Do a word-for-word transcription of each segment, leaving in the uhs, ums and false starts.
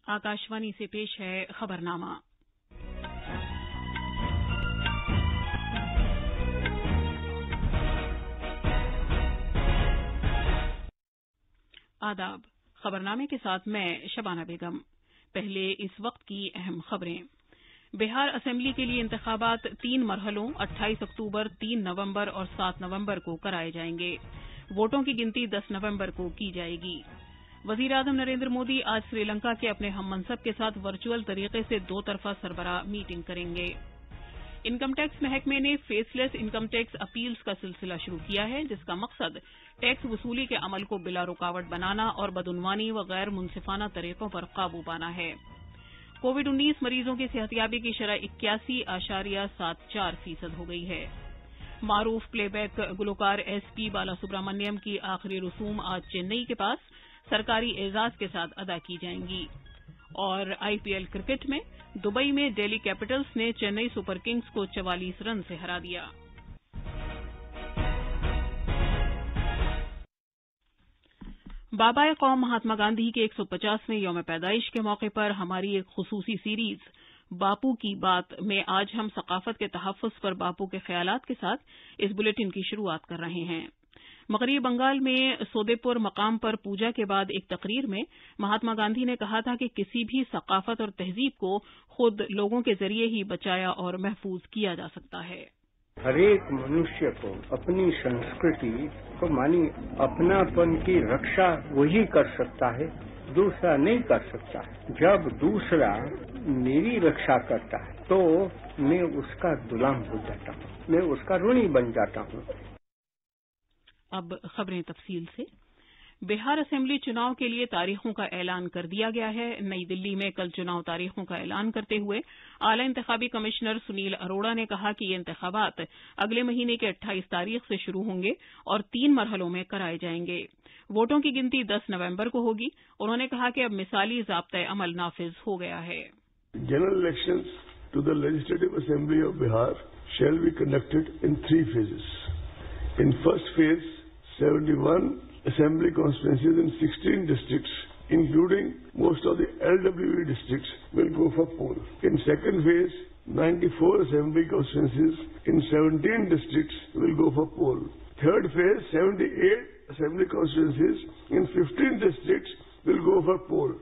आकाशवाणी से पेश है खबरनामा। आदाब। खबरनामे के साथ मैं शबाना बेगम। पहले इस वक्त की अहम खबरें। बिहार असेंबली के लिए इंतखाबात तीन मरहलों अट्ठाईस अक्टूबर, तीन नवंबर और सात नवंबर को कराए जाएंगे। वोटों की गिनती दस नवंबर को की जाएगी। वजीर-ए-आजम नरेंद्र मोदी आज श्रीलंका के अपने हममनसब के साथ वर्चुअल तरीके से दो तरफा सरबराह मीटिंग करेंगे। इनकम टैक्स महकमे ने फेसलेस इनकम टैक्स अपील्स का सिलसिला शुरू किया है, जिसका मकसद टैक्स वसूली के अमल को बिला रुकावट बनाना और बदउनवानी व गैर मुनसिफाना तरीकों पर काबू पाना है। कोविड उन्नीस मरीजों की सेहतियाबी की शरह इक्यासी आशारिया सात चार फीसद हो गई है। मारूफ प्लेबैक गुलकार एस पी बालासुब्रमण्यम की आखिरी रसूम आज चेन्नई के पास सरकारी एजाज के साथ अदा की जाएंगी। और आईपीएल क्रिकेट में दुबई में दिल्ली कैपिटल्स ने चेन्नई सुपर किंग्स को चवालीस रन से हरा दिया। बाबा कौम महात्मा गांधी के एक सौ पचासवें यौम पैदाइश के मौके पर हमारी एक खुसूसी सीरीज बापू की बात में आज हम सकाफत के तहफ़्फ़ुज़ पर बापू के ख्यालात के साथ इस बुलेटिन की शुरुआत कर रहे हैं। मगरबी बंगाल में सोदेपुर मकाम पर पूजा के बाद एक तकरीर में महात्मा गांधी ने कहा था कि किसी भी सकाफत और तहजीब को खुद लोगों के जरिए ही बचाया और महफूज किया जा सकता है। हर एक मनुष्य को अपनी संस्कृति को मानी अपनापन की रक्षा वही कर सकता है, दूसरा नहीं कर सकता है। जब दूसरा मेरी रक्षा करता है तो मैं उसका गुलाम हो जाता हूँ, मैं उसका ऋणी बन जाता हूँ। अब खबरें तफसील से। बिहार असेंबली चुनाव के लिए तारीखों का ऐलान कर दिया गया है। नई दिल्ली में कल चुनाव तारीखों का ऐलान करते हुए आला इंतखाबी कमिश्नर सुनील अरोड़ा ने कहा कि ये इंतखाबात अगले महीने की अट्ठाईस तारीख से शुरू होंगे और तीन मरहलों में कराए जाएंगे। वोटों की गिनती दस नवंबर को होगी। उन्होंने कहा कि अब मिसाली ज़ाब्ता अमल नाफिज हो गया है। General elections to the legislative assembly of Bihar shall be conducted in three phases. In first phase seventy-one assembly constituencies in sixteen districts, including most of the L W E districts, will go for poll. In second phase, ninety-four assembly constituencies in seventeen districts will go for poll. Third phase, seventy-eight assembly constituencies in fifteen districts will go for poll.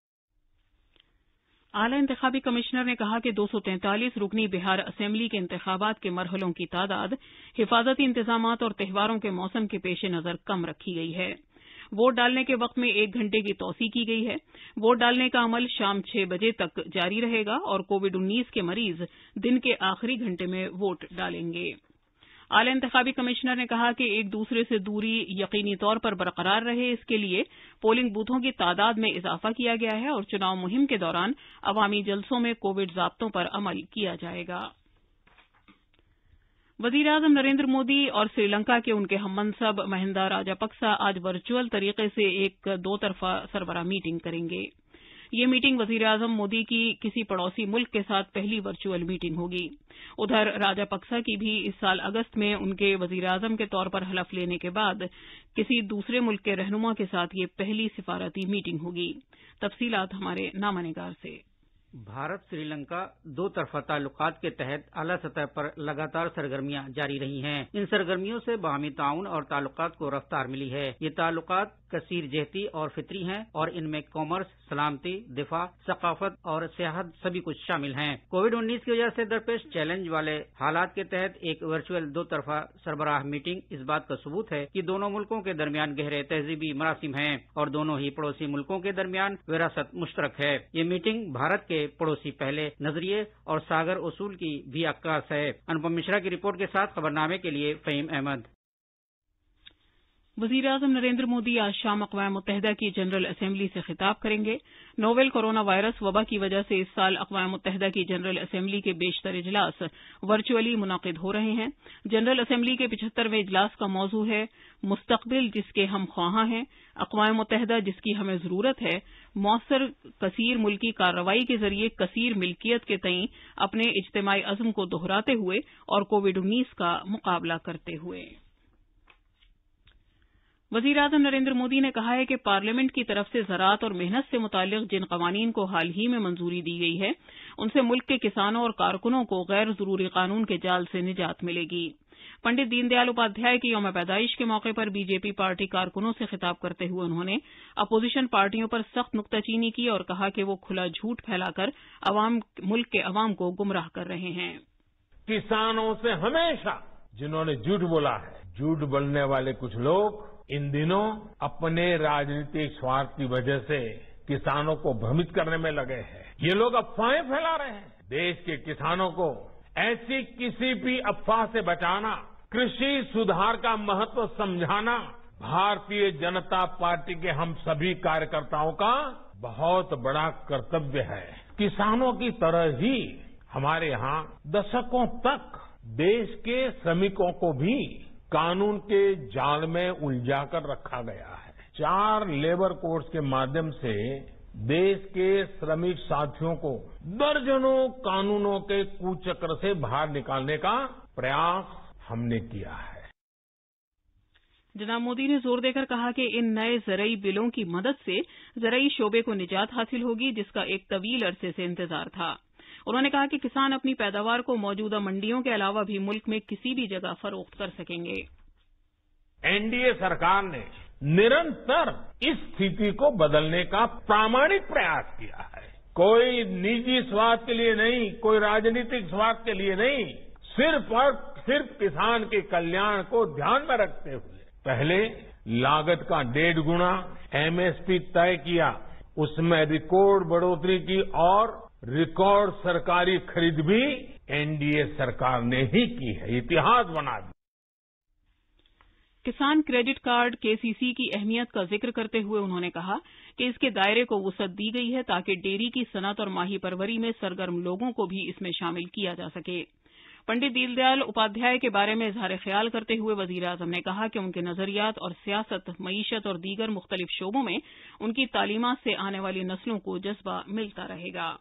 आला इंतखाबी commissioner ने कहा कि दो सौ तैंतालीस रुकनी Bihar assembly के इंतखाबात के मरहलों की तादाद हिफाजती इंतजामात और त्योहारों के मौसम के पेश नजर कम रखी गई है। वोट डालने के वक्त में एक घंटे की तौसी की गई है। वोट डालने का अमल शाम छह बजे तक जारी रहेगा और कोविड उन्नीस के मरीज दिन के आखिरी घंटे में वोट डालेंगे। आला इंतखाबी कमिश्नर ने कहा कि एक दूसरे से दूरी यकीनी तौर पर बरकरार रहे, इसके लिए पोलिंग बूथों की तादाद में इजाफा किया गया है और चुनाव मुहिम के दौरान अवामी जलसों में कोविड ज़ाब्तों पर अमल किया जाएगा। वजीर-ए-आजम नरेंद्र मोदी और श्रीलंका के उनके हममनसब महिंदा राजापक्सा आज वर्चुअल तरीके से एक दो तरफा सरबराह मीटिंग करेंगे। ये मीटिंग वजीर-ए-आजम मोदी की किसी पड़ोसी मुल्क के साथ पहली वर्चुअल मीटिंग होगी। उधर राजापक्सा की भी इस साल अगस्त में उनके वजीर-ए-आजम के तौर पर हलफ लेने के बाद किसी दूसरे मुल्क के रहनुमा के साथ ये पहली सिफारती मीटिंग होगी। तफसीलात हमारे नामानिगार से। भारत श्रीलंका दो तरफा ताल्लुकात के तहत आला सतह पर लगातार सरगर्मियां जारी रही हैं। इन सरगर्मियों से बाहमी ताउन और ताल्लुकात को रफ्तार मिली है। ये ताल्लुकात कसीर जहती और फितरी हैं और इनमें कॉमर्स, सलामती, दिफा, सकाफत और सियाहत सभी कुछ शामिल हैं। कोविड उन्नीस की वजह से दरपेश चैलेंज वाले हालात के तहत एक वर्चुअल दो तरफा सरबराह मीटिंग इस बात का सबूत है कि दोनों मुल्कों के दरमियान गहरे तहजीबी मरासिम हैं और दोनों ही पड़ोसी मुल्कों के दरमियान विरासत मुश्तरक है। ये मीटिंग भारत के पड़ोसी पहले नजरिए और सागर उसूल की भी अक्कास है। अनुपम मिश्रा की रिपोर्ट के साथ खबरनामे के लिए फहीम अहमद। वजीर-ए-आजम नरेंद्र मोदी आज शाम अक़वाम मुत्तहिदा की जनरल असेंबली से खिताब करेंगे। नोवेल कोरोना वायरस वबा की वजह से इस साल अक़वाम मुत्तहिदा की जनरल असेंबली के बेशतर इजलास वर्चुअली मुनाकिद हो रहे हैं। जनरल असेंबली के पिछहत्तरवें इजलास का मौजू है मुस्तक़बिल जिसके हम ख्वाहां हैं, अक़वाम मुत्तहिदा जिसकी हमें जरूरत है, मौसर कसीर मुल्की कार्रवाई के जरिए कसीर मिल्कियत के तईं अपने इज्तिमाई अज़्म को दोहराते हुए और कोविड उन्नीस का मुकाबला करते हुए। वजीर आजम नरेंद्र मोदी ने कहा है कि पार्लियामेंट की तरफ से ज़राअत और मेहनत से मुताल्लिक जिन कवानीन को हाल ही में मंजूरी दी गई है उनसे मुल्क के किसानों और कारकुनों को गैर जरूरी कानून के जाल से निजात मिलेगी। पंडित दीनदयाल उपाध्याय की यौम पैदाइश के मौके पर बीजेपी पार्टी कारकुनों से खिताब करते हुए उन्होंने अपोजिशन पार्टियों पर सख्त नुक्ताचीनी की और कहा कि वो खुला झूठ फैलाकर अवाम मुल्क के अवाम को गुमराह कर रहे हैं। किसानों से हमेशा जिन्होंने झूठ बोला है, झूठ बोलने वाले कुछ लोग इन दिनों अपने राजनीतिक स्वार्थ की वजह से किसानों को भ्रमित करने में लगे हैं। ये लोग अफवाहें फैला रहे हैं। देश के किसानों को ऐसी किसी भी अफवाह से बचाना, कृषि सुधार का महत्व समझाना भारतीय जनता पार्टी के हम सभी कार्यकर्ताओं का बहुत बड़ा कर्तव्य है। किसानों की तरह ही हमारे यहां दशकों तक देश के श्रमिकों को भी कानून के जाल में उलझाकर रखा गया है। चार लेबर कोड्स के माध्यम से देश के श्रमिक साथियों को दर्जनों कानूनों के कुचक्र से बाहर निकालने का प्रयास हमने किया है। जनाब मोदी ने जोर देकर कहा कि इन नए ज़रई बिलों की मदद से ज़रई शोबे को निजात हासिल होगी, जिसका एक तवील अरसे से इंतजार था। उन्होंने कहा कि किसान अपनी पैदावार को मौजूदा मंडियों के अलावा भी मुल्क में किसी भी जगह फरोख्त कर सकेंगे। एनडीए सरकार ने निरंतर इस स्थिति को बदलने का प्रामाणिक प्रयास किया है। कोई निजी स्वार्थ के लिए नहीं, कोई राजनीतिक स्वार्थ के लिए नहीं, सिर्फ और सिर्फ किसान के कल्याण को ध्यान में रखते हुए पहले लागत का डेढ़ गुना एमएसपी तय किया, उसमें रिकॉर्ड बढ़ोतरी की और रिकॉर्ड सरकारी खरीद भी एनडीए सरकार ने ही की है, इतिहास बना दिया। किसान क्रेडिट कार्ड केसीसी की अहमियत का जिक्र करते हुए उन्होंने कहा कि इसके दायरे को वुसअत दी गई है ताकि डेयरी की सनत और माही परवरी में सरगर्म लोगों को भी इसमें शामिल किया जा सके। पंडित दीनदयाल उपाध्याय के बारे में इजहार ख्याल करते हुए वजीर आजम ने कहा कि उनके नजरियात और सियासत, मईशत और दीगर मुख्तलिफ शोबों में उनकी तालीमात से आने वाली नस्लों को जज्बा मिलता रहेगा।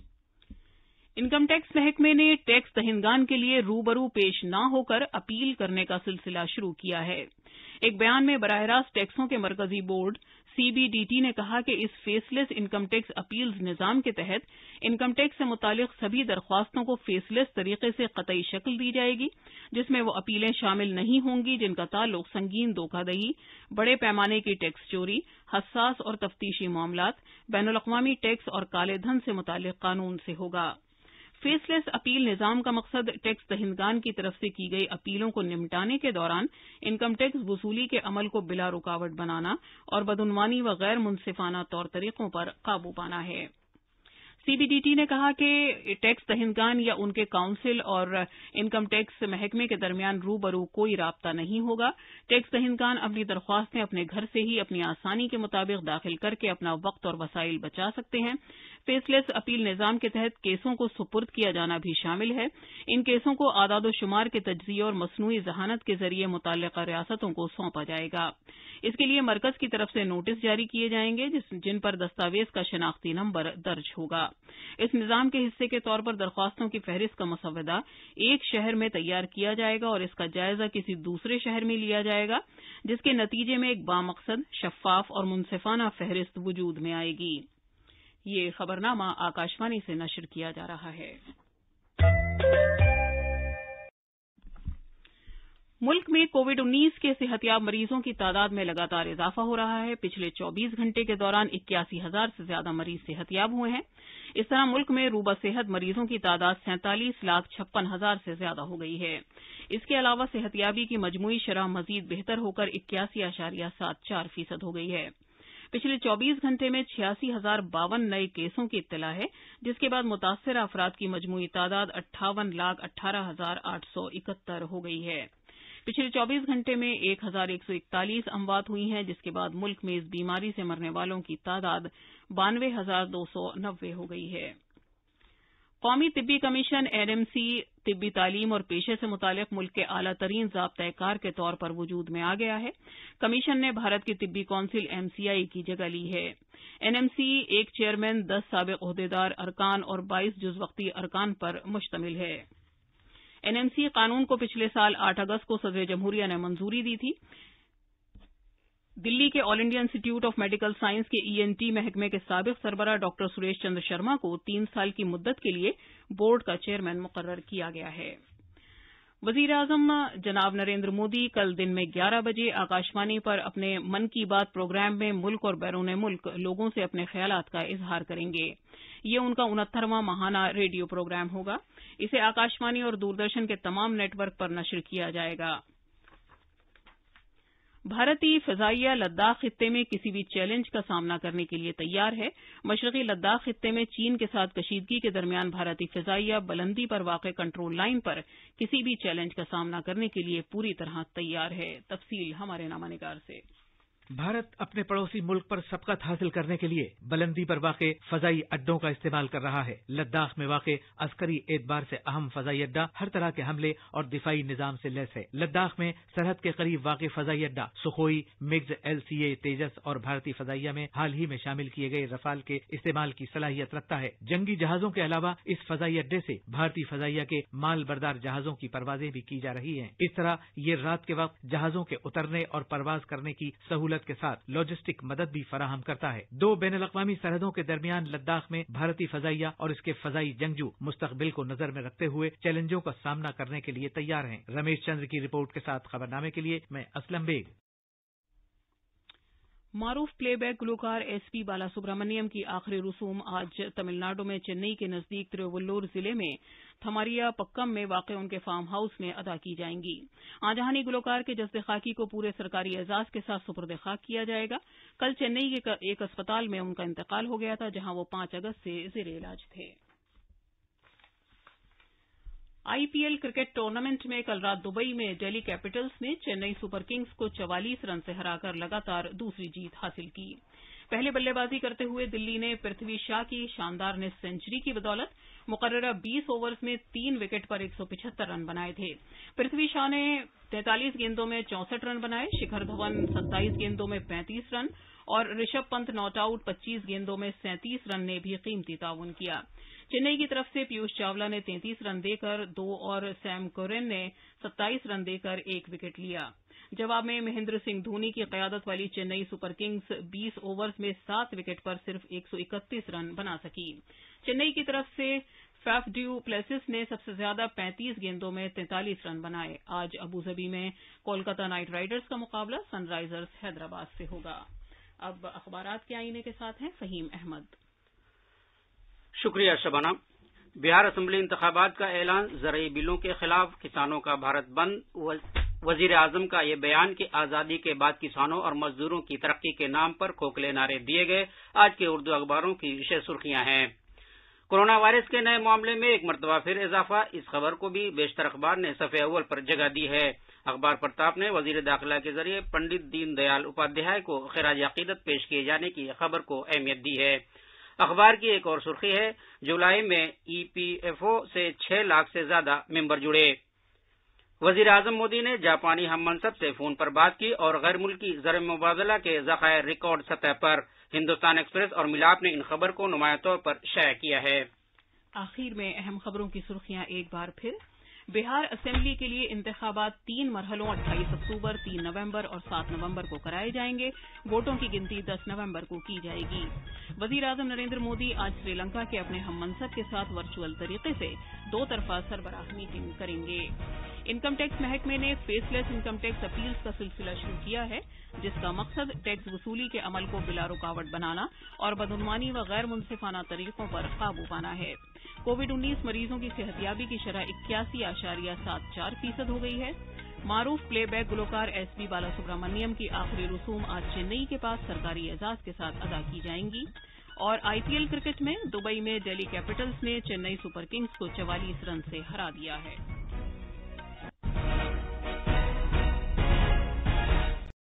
इनकम टैक्स महकमे ने टैक्स दहिंदगान के लिए रूबरू पेश न होकर अपील करने का सिलसिला शुरू किया है। एक बयान में बराह रास्त टैक्सों के मरकजी बोर्ड सीबीडीटी ने कहा कि इस फेसलेस इनकम टैक्स अपील्स निजाम के तहत इनकम टैक्स से मुतालिक सभी दरख्वास्तों को फेसलेस तरीके से कतई शक्ल दी जाएगी, जिसमें वो अपीलें शामिल नहीं होंगी जिनका ताल्लुक संगीन धोखाधड़ी, बड़े पैमाने की टैक्स चोरी, हसास और तफ्तीशी मामलात, बैनुल-अक़वामी टैक्स और काले धन से मुतालिक कानून से होगा। फेसलेस अपील निजाम का मकसद टैक्स दहिंदगान की तरफ से की गई अपीलों को निपटाने के दौरान इनकम टैक्स वसूली के अमल को बिला रुकावट बनाना और बदउनवानी व गैर मुनसिफाना तौर तरीकों पर काबू पाना है। सीबीडीटी ने कहा कि टैक्स दहिंदगान या उनके काउंसिल और इनकम टैक्स महकमे के दरमियान रूबरू कोई राब्ता नहीं होगा। टैक्स दहिंदगान अपनी दरख्वास्तें अपने घर से ही अपनी आसानी के मुताबिक दाखिल करके अपना वक्त और वसाइल बचा सकते हैं। फेसलेस अपील निजाम के तहत केसों को सुपुर्द किया जाना भी शामिल है। इन केसों को आदाद-ओ-शुमार के तज्जिये और मसनूई जहानत के जरिए मुतल्लिका रियासतों को सौंपा जाएगा। इसके लिए मरकज की तरफ से नोटिस जारी किए जाएंगे जिन पर दस्तावेज का शनाख्ती नंबर दर्ज होगा। इस निजाम के हिस्से के तौर पर दरख्वास्तों की फहरिस्त का मसवदा एक शहर में तैयार किया जाएगा और इसका जायजा किसी दूसरे शहर में लिया जाएगा, जिसके नतीजे में एक बामकसद, शफाफ और मुनसिफाना फहरिस्त वजूद में आएगी। ये खबरनामा आकाशवाणी से नशर किया जा रहा है। मुल्क में कोविड उन्नीस के सेहतियाब मरीजों की तादाद में लगातार इजाफा हो रहा है। पिछले चौबीस घंटे के दौरान इक्यासी हजार से ज्यादा मरीज सेहतियाब हुए हैं। इस तरह मुल्क में रूबा सेहत मरीजों की तादाद सैंतालीस लाख छप्पन हजार से ज्यादा हो गई है। इसके अलावा सेहतियाबी की मजमूई शरह मजीद बेहतर होकर इक्यासी आशारिया सात चार फीसद हो गई है। पिछले चौबीस घंटे में छियासी हजार बावन नए केसों की इत्तला है, जिसके बाद मुतासर अफराद की मजमूई तादाद अट्ठावन लाख अट्ठारह हजार आठ सौ इकहत्तर हो गई है। पिछले चौबीस घंटे में एक हजार एक सौ इकतालीस अमवात हुई हैं, जिसके बाद मुल्क में इस बीमारी से मरने वालों की तादाद बानवे हजार दो सौ नब्बे हो गई है। कौमी तिब्बी कमीशन एनएमसी तिब्बी तालीम और पेशे से मुतालिक मुल्क के आला तरीन ज़ाब्ता-ए-कार के तौर पर वजूद में आ गया है। कमीशन ने भारत की तिब्बी कौंसिल एमसीआई की जगह ली है। एनएमसी एक चेयरमैन, दस साबिक ओहदेदार अरकान और बाईस जुज़वक्ती अरकान पर मुश्तमिल है। एनएमसी कानून को पिछले साल आठ अगस्त को सदर जमहूरिया ने मंजूरी दी थी। दिल्ली के All India Institute of Medical Science के ईएनटी महकमे के साबिक सरबराह डॉक्टर सुरेश चंद्र शर्मा को तीन साल की मुद्दत के लिए बोर्ड का चेयरमैन मुकर्रर किया गया है। वजीर आजम जनाब नरेंद्र मोदी कल दिन में ग्यारह बजे आकाशवाणी पर अपने मन की बात प्रोग्राम में मुल्क और बैरून मुल्क लोगों से अपने ख्यालात का इजहार करेंगे। ये उनका उनहत्तरवां माहाना रेडियो प्रोग्राम होगा। इसे आकाशवाणी और दूरदर्शन के तमाम नेटवर्क पर नश्र किया जाएगा। भारतीय फजाइया लद्दाख खित्ते में किसी भी चैलेंज का सामना करने के लिए तैयार है। मशरकी लद्दाख खित्ते में चीन के साथ कशीदगी के दरमियान भारतीय फजाइया बुलंदी पर वाक़ कंट्रोल लाइन पर किसी भी चैलेंज का सामना करने के लिए पूरी तरह तैयार है। तफसील हमारे नामानिगार से। भारत अपने पड़ोसी मुल्क पर सबकत हासिल करने के लिए बुलंदी पर वाक़े फजाई अड्डों का इस्तेमाल कर रहा है। लद्दाख में वाक़े अस्करी एतबार से अहम फजाई अड्डा हर तरह के हमले और दिफाई निजाम से लैस है। लद्दाख में सरहद के करीब वाक़े फजाई अड्डा सुखोई, मिग्स, एलसीए, तेजस और भारतीय फजाइया में हाल ही में शामिल किए गए रफाल के इस्तेमाल की सलाहियत रखता है। जंगी जहाजों के अलावा इस फजाई अड्डे से भारतीय फजाइया के माल बरदार जहाजों की परवाजें भी की जा रही हैं। इस तरह ये रात के वक्त जहाजों के उतरने और परवाज करने की सहूलत के साथ लॉजिस्टिक मदद भी फराहम करता है। दो बैनुल-अक़वामी सरहदों के दरमियान लद्दाख में भारतीय फजाइया और इसके फजाई जंगजू मुस्तकबिल को नजर में रखते हुए चैलेंजों का सामना करने के लिए तैयार हैं। रमेश चंद्र की रिपोर्ट के साथ खबरनामे के लिए मैं असलम बेग। मारूफ प्लेबैक गुलकार एसपी बालासुब्रमण्यम की आखिरी रसूम आज तमिलनाडु में चेन्नई के नजदीक तिरुवल्लुर जिले में थमारिया पक्कम में वाक़ उनके फार्म हाउस में अदा की जाएंगी। आजहानी गुलकार के जज्बे खाकी को पूरे सरकारी एजाज के साथ सुपुर्द खाक किया जाएगा। कल चेन्नई के एक अस्पताल में उनका इंतकाल हो गया था, जहां वो पांच अगस्त से जेर इलाज थे। आईपीएल क्रिकेट टूर्नामेंट में कल रात दुबई में दिल्ली कैपिटल्स ने चेन्नई सुपर किंग्स को चवालीस रन से हराकर लगातार दूसरी जीत हासिल की। पहले बल्लेबाजी करते हुए दिल्ली ने पृथ्वी शा की शानदार ने सेंचुरी की बदौलत मुकर्ररा बीस ओवर्स में तीन विकेट पर एक सौ पिछहत्तर रन बनाए थे। पृथ्वी शा ने तैंतालीस गेंदों में चौसठ रन बनाए, शिखर धवन सत्ताईस गेंदों में पैंतीस रन और ऋषभ पंत नॉट आउट पच्चीस गेंदों में सैंतीस रन ने भी कीमती ताउन किया। चेन्नई की तरफ से पीयूष चावला ने तैंतीस रन देकर दो और सैम करन ने सत्ताईस रन देकर एक विकेट लिया। जवाब में महेंद्र सिंह धोनी की क़यादत वाली चेन्नई सुपर किंग्स बीस ओवर्स में सात विकेट पर सिर्फ एक सौ इकतीस रन बना सकी। चेन्नई की तरफ से फैफ ड्यू प्लेसिस ने सबसे ज्यादा पैंतीस गेंदों में तैंतालीस रन बनाए। आज अबूधाबी में कोलकाता नाइट राइडर्स का मुकाबला सनराइजर्स हैदराबाद से होगा। अब अखबारात के आईने के साथ हैं फहीम अहमद। शुक्रिया शबाना। बिहार असेंबली इंतखाबात का ऐलान, ज़रई बिलों के खिलाफ किसानों का भारत बंद, वजीर आजम का ये बयान कि आजादी के बाद किसानों और मजदूरों की तरक्की के नाम पर खोखले नारे दिए गए, आज के उर्दू अखबारों की विशेष सुर्खियां हैं। कोरोना वायरस के नए मामले में एक मरतबा फिर इजाफा, इस खबर को भी बेशतर अखबार ने सफ़े अव्वल पर जगह दी है। अखबार प्रताप ने वजीर दाखिला के जरिए पंडित दीनदयाल उपाध्याय को खिराज अकीदत पेश किए जाने की खबर को अहमियत दी है। अखबार की एक और सुर्खी है, जुलाई में ईपीएफओ से छह लाख से ज्यादा मेंबर जुड़े। वजीर आजम मोदी ने जापानी हम मनसब से फोन पर बात की और गैर मुल्की ज़र मुबादला के ज़खायर रिकॉर्ड सतह पर। हिंदुस्तान एक्सप्रेस और मिलाप ने इन खबर को नुमाया तौर पर शाया किया है। आखिर में अहम खबरों की सुर्खियां एक बार फिर। बिहार असेंबली के लिए इंतखाबात तीन मरहलों अट्ठाईस अक्टूबर, तीन नवंबर और सात नवंबर को कराए जाएंगे। वोटों की गिनती दस नवंबर को की जाएगी। वजीर आजम नरेंद्र मोदी आज श्रीलंका के अपने हम मनसब के साथ वर्चुअल तरीके से दो तरफा सरबराह मीटिंग करेंगे। इनकम टैक्स महकमे ने फेसलेस इनकम टैक्स अपील्स का सिलसिला शुरू किया है, जिसका मकसद टैक्स वसूली के अमल को बिला रुकावट बनाना और बदउनवानी व गैर मुनसिफाना तरीकों पर काबू पाना है। कोविड उन्नीस मरीजों की सेहतियाबी की शरह इक्यासी आशारिया सात चार फीसद हो गई है। मारूफ प्लेबैक गुलकार एसपी बालासुब्रमण्यम की आखिरी रसूम आज चेन्नई के पास सरकारी एजाज के साथ अदा की जाएंगी। और आईपीएल क्रिकेट में दुबई में दिल्ली कैपिटल्स ने चेन्नई सुपर किंग्स को चवालीस रन से हरा दिया है।